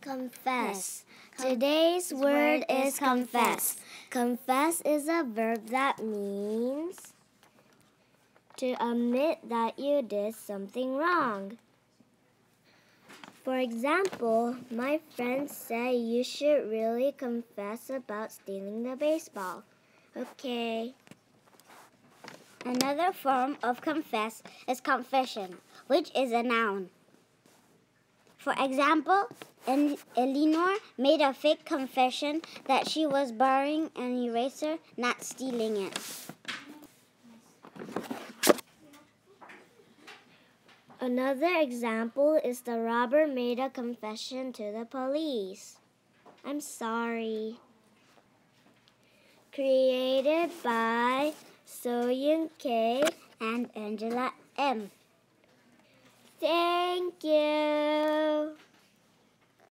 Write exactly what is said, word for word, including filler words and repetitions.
Confess. Today's word is confess. Confess is a verb that means to admit that you did something wrong. For example, my friend said you should really confess about stealing the baseball. Okay. Another form of confess is confession, which is a noun. For example, Eleanor made a fake confession that she was borrowing an eraser, not stealing it. Another example is the robber made a confession to the police. I'm sorry. Created by Seoyoon K and Angela M. Thank you.